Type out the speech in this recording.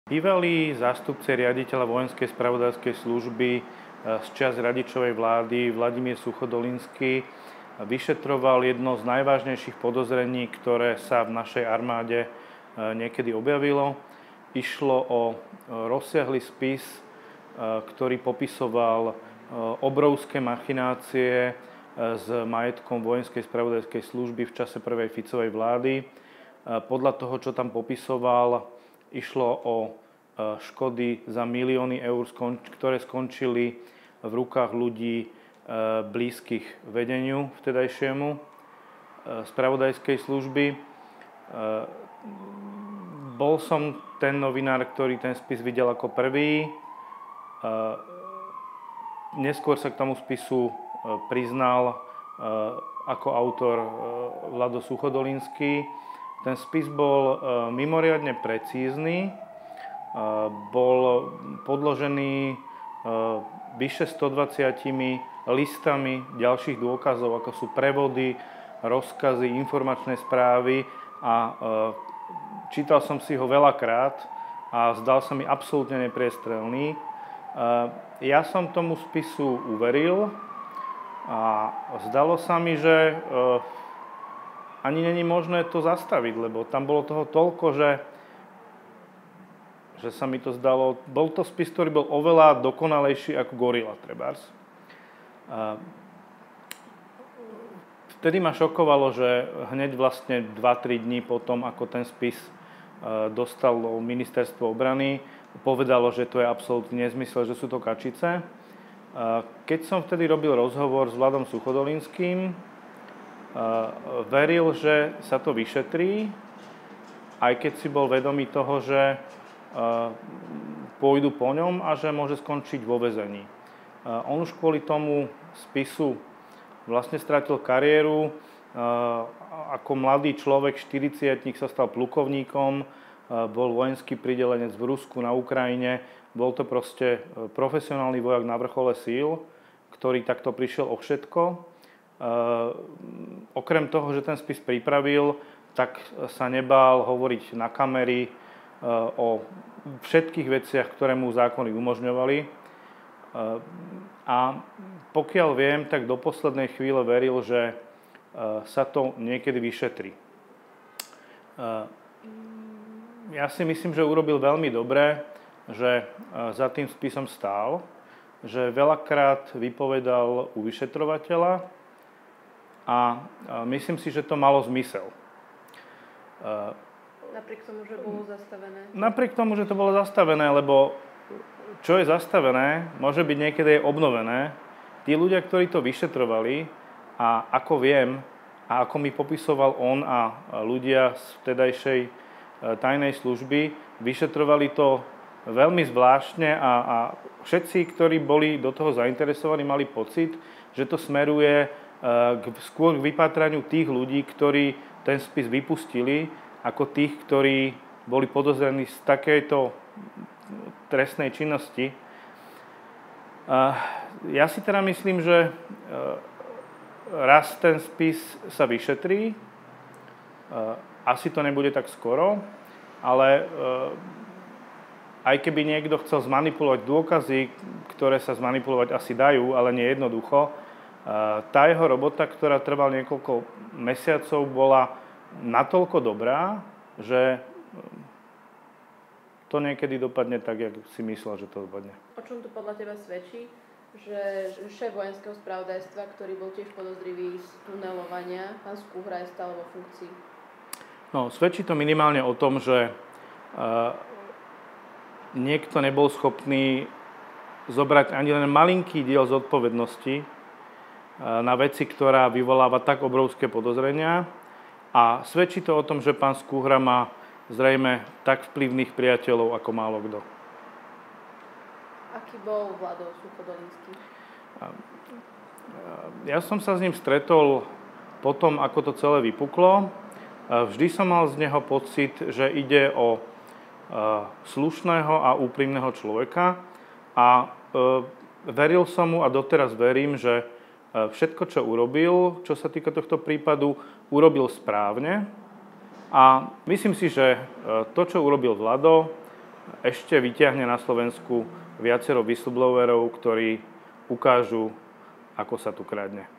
Bývalý zástupca riaditeľa vojenskej spravodajskej služby z čias Radičovej vlády Vladimír Suchodolinský vyšetroval jedno z najvážnejších podozrení, ktoré sa v našej armáde niekedy objavilo. Išlo o rozsiahly spis, ktorý popisoval obrovské machinácie s majetkom vojenskej spravodajskej služby v čase prvej Ficovej vlády. Podľa toho, čo tam popisoval, išlo o škody za milióny eur, ktoré skončili v rukách ľudí blízkych vedeniu vtedajšiemu spravodajskej služby. Bol som ten novinár, ktorý ten spis videl ako prvý. Neskôr sa k tomu spisu priznal ako autor Vlado Suchodolinský. Ten spis bol mimoriadne precízny, bol podložený vyše 120 listami ďalších dôkazov, ako sú prevody, rozkazy, informačné správy a čítal som si ho veľakrát a zdal sa mi absolútne nepriestrelný. Ja som tomu spisu uveril a zdalo sa mi, že ani není možné to zastaviť, lebo tam bolo toho toľko, že sa mi to zdalo. Bol to spis, ktorý bol oveľa dokonalejší ako Gorila trebárs. Vtedy ma šokovalo, že hneď vlastne 2-3 dní potom, ako ten spis dostalo ministerstvo obrany, povedalo, že to je absolútny nezmysel, že sú to kačice. Keď som vtedy robil rozhovor s Vladom Suchodolinským, veril, že sa to vyšetrí, aj keď si bol vedomý toho, že pôjdu po ňom a že môže skončiť vo väzení. On už kvôli tomu spisu vlastne stratil kariéru. Ako mladý človek, 40-tník, sa stal plukovníkom, bol vojenský pridelenec v Rusku, na Ukrajine. Bol to proste profesionálny vojak na vrchole síl, ktorý takto prišiel o všetko. Okrem toho, že ten spis pripravil, tak sa nebál hovoriť na kamery o všetkých veciach, ktoré mu zákony umožňovali. A pokiaľ viem, tak do poslednej chvíle veril, že sa to niekedy vyšetrí. Ja si myslím, že urobil veľmi dobre, že za tým spisom stál, že veľakrát vypovedal u vyšetrovateľa a myslím si, že to malo zmysel. Napriek tomu, že bolo zastavené? Napriek tomu, že to bolo zastavené, lebo čo je zastavené, môže byť niekedy aj obnovené. Tí ľudia, ktorí to vyšetrovali a ako viem a ako mi popisoval on a ľudia z vtedajšej tajnej služby, vyšetrovali to veľmi zvláštne a všetci, ktorí boli do toho zainteresovaní, mali pocit, že to smeruje skôr k vypátraniu tých ľudí, ktorí ten spis vypustili, ako tých, ktorí boli podozrení z takejto trestnej činnosti. Ja si teda myslím, že raz ten spis sa vyšetrí, asi to nebude tak skoro, ale aj keby niekto chcel zmanipulovať dôkazy, ktoré sa zmanipulovať asi dajú, ale nie jednoducho, tá jeho robota, ktorá trvala niekoľko mesiacov, bola natoľko dobrá, že to niekedy dopadne tak, jak si myslel, že to dopadne. O čom to podľa teba svedčí, že šéf vojenského spravodajstva, ktorý bol tiež podozrivý z tunelovania, pán Skúhra, je stále vo funkcii? No, svedčí to minimálne o tom, že niekto nebol schopný zobrať ani len malinký diel zodpovednosti na veci, ktorá vyvoláva tak obrovské podozrenia. A svedčí to o tom, že pán Skúhra má zrejme tak vplyvných priateľov ako málo kto. Aký bol Vlado Suchodolinský? Ja som sa s ním stretol potom, ako to celé vypuklo. Vždy som mal z neho pocit, že ide o slušného a úprimného človeka a veril som mu a doteraz verím, že všetko, čo urobil, čo sa týka tohto prípadu, urobil správne. A myslím si, že to, čo urobil Vlado, ešte vyťahne na Slovensku viacero whistleblowerov, ktorí ukážu, ako sa tu kradne.